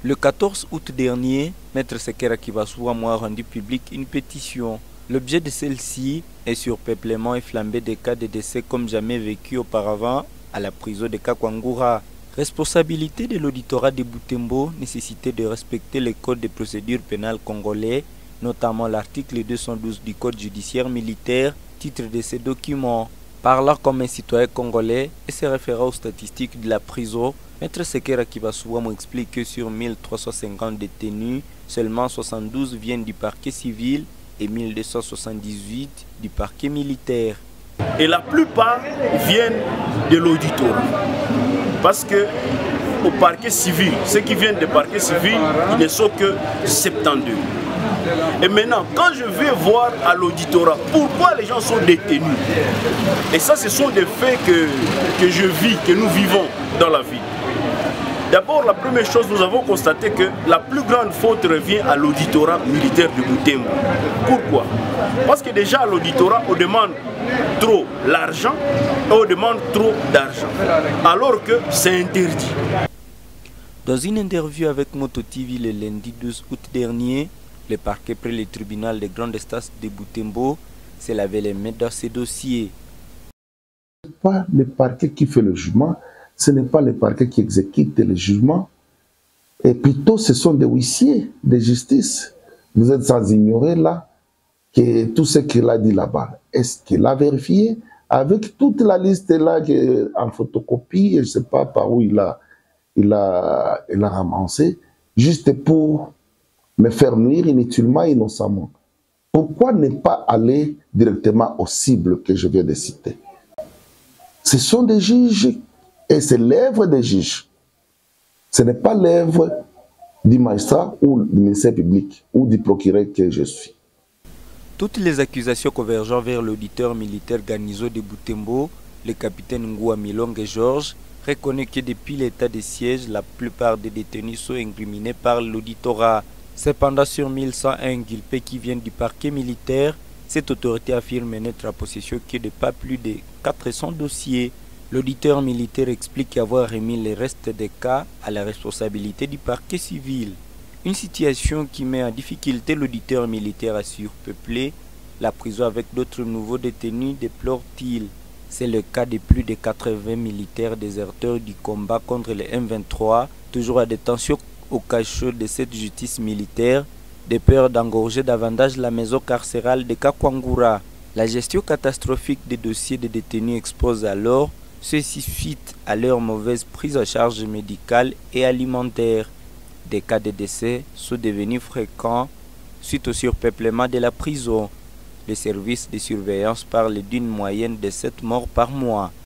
Le 14 août dernier, Maître Sekera Kibasouamou a rendu publique une pétition. L'objet de celle-ci est surpeuplement et flambé des cas de décès comme jamais vécu auparavant à la prison de Kakwangura. Responsabilité de l'auditorat de Butembo, nécessité de respecter les codes de procédure pénale congolais, notamment l'article 212 du Code judiciaire militaire, titre de ces documents. Parlant comme un citoyen congolais et se référant aux statistiques de la prison, Maître Sekera Kibasouamou explique que sur 1350 détenus, seulement 72 viennent du parquet civil et 1278 du parquet militaire. Et la plupart viennent de l'auditorat. Parce que au parquet civil, ceux qui viennent du parquet civil, ils ne sont que 72. Et maintenant, quand je vais voir à l'auditorat, pourquoi les gens sont détenus? Et ça, ce sont des faits que je vis, que nous vivons dans la vie. D'abord, la première chose, nous avons constaté que la plus grande faute revient à l'auditorat militaire de Butembo. Pourquoi? Parce que déjà à l'auditorat, on demande trop l'argent et on demande trop d'argent, alors que c'est interdit. Dans une interview avec Moto TV le lundi 12 août dernier, le parquet près le tribunal de grande instance de Butembo s'est lavé les mains dans ces dossiers. Ce n'est pas le parquet qui fait le jugement, ce n'est pas le parquet qui exécute le jugement, et plutôt ce sont des huissiers de justice. Vous êtes sans ignorer là que tout ce qu'il a dit là-bas, est-ce qu'il a vérifié avec toute la liste là en photocopie, je ne sais pas par où il a ramassé, juste pour me faire nuire inutilement, innocemment. Pourquoi ne pas aller directement aux cibles que je viens de citer? Ce sont des juges et c'est l'œuvre des juges. Ce n'est pas l'œuvre du magistrat ou du ministère public ou du procureur que je suis. Toutes les accusations convergeant vers l'auditeur militaire Ganizo de Butembo, le capitaine Ngoua Milongue Georges, reconnaît que depuis l'état de siège, la plupart des détenus sont incriminés par l'auditorat. Cependant, sur 1101 guilpés qui viennent du parquet militaire, cette autorité affirme n'être en possession que de pas plus de 400 dossiers. L'auditeur militaire explique avoir remis les restes des cas à la responsabilité du parquet civil. Une situation qui met en difficulté l'auditeur militaire à surpeupler la prison avec d'autres nouveaux détenus, déplore-t-il. C'est le cas de plus de 80 militaires déserteurs du combat contre les M23, toujours à détention au cachot de cette justice militaire, de peur d'engorger davantage la maison carcérale de Kakwangura. La gestion catastrophique des dossiers des détenus expose alors ceux-ci suite à leur mauvaise prise en charge médicale et alimentaire. Des cas de décès sont devenus fréquents suite au surpeuplement de la prison. Les services de surveillance parlent d'une moyenne de 7 morts par mois.